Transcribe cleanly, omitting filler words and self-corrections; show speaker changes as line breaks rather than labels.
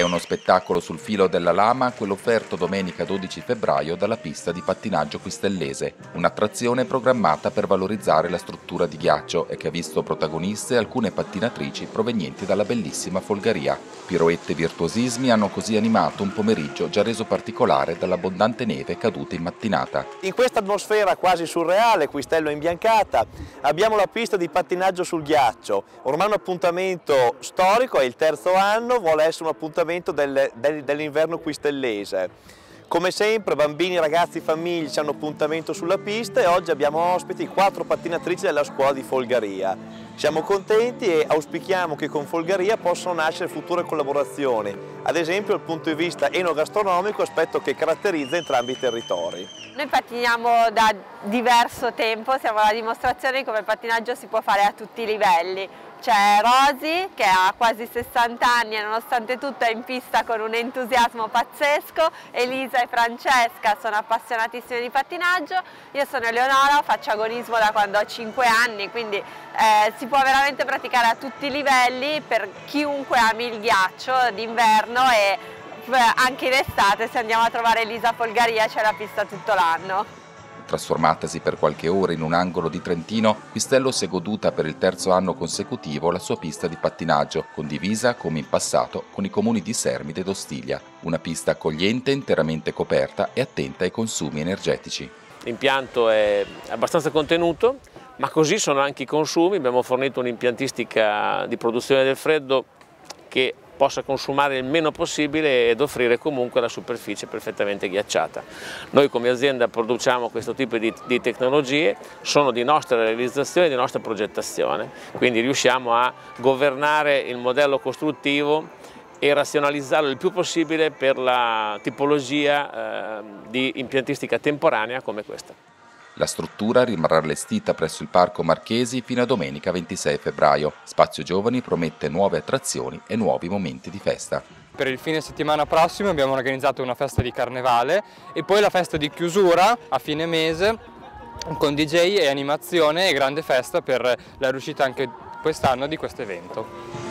uno spettacolo sul filo della lama, quello offerto domenica 12 febbraio dalla pista di pattinaggio Quistellese, un'attrazione programmata per valorizzare la struttura di ghiaccio e che ha visto protagoniste alcune pattinatrici provenienti dalla bellissima Folgaria. Piroette e virtuosismi hanno così animato un pomeriggio già reso particolare dall'abbondante neve caduta in mattinata.
In questa atmosfera quasi surreale, Quistello imbiancata, abbiamo la pista di pattinaggio sul ghiaccio, ormai un appuntamento storico, è il terzo anno, vuole essere un appuntamento dell'inverno quistellese. Come sempre bambini, ragazzi, famiglie hanno appuntamento sulla pista e oggi abbiamo ospiti 4 pattinatrici della scuola di Folgaria. Siamo contenti e auspichiamo che con Folgaria possano nascere future collaborazioni, ad esempio dal punto di vista enogastronomico, aspetto che caratterizza entrambi i territori.
Noi pattiniamo da diverso tempo, siamo la dimostrazione di come il pattinaggio si può fare a tutti i livelli. C'è Rosy che ha quasi 60 anni e nonostante tutto è in pista con un entusiasmo pazzesco, Elisa e Francesca sono appassionatissime di pattinaggio, io sono Eleonora, faccio agonismo da quando ho 5 anni, quindi si può veramente praticare a tutti i livelli per chiunque ami il ghiaccio d'inverno e anche in estate se andiamo a trovare Elisa a Folgaria c'è la pista tutto l'anno.
Trasformatasi per qualche ora in un angolo di Trentino, Quistello si è goduta per il terzo anno consecutivo la sua pista di pattinaggio, condivisa come in passato con i comuni di Sermide ed Ostiglia. Una pista accogliente, interamente coperta e attenta ai consumi energetici.
L'impianto è abbastanza contenuto, ma così sono anche i consumi. Abbiamo fornito un'impiantistica di produzione del freddo che possa consumare il meno possibile ed offrire comunque la superficie perfettamente ghiacciata. Noi come azienda produciamo questo tipo di tecnologie, sono di nostra realizzazione e di nostra progettazione, quindi riusciamo a governare il modello costruttivo e razionalizzarlo il più possibile per la tipologia di impiantistica temporanea come questa.
La struttura rimarrà allestita presso il Parco Marchesi fino a domenica 26 febbraio. Spazio Giovani promette nuove attrazioni e nuovi momenti di festa.
Per il fine settimana prossimo abbiamo organizzato una festa di carnevale e poi la festa di chiusura a fine mese con DJ e animazione e grande festa per la riuscita anche quest'anno di questo evento.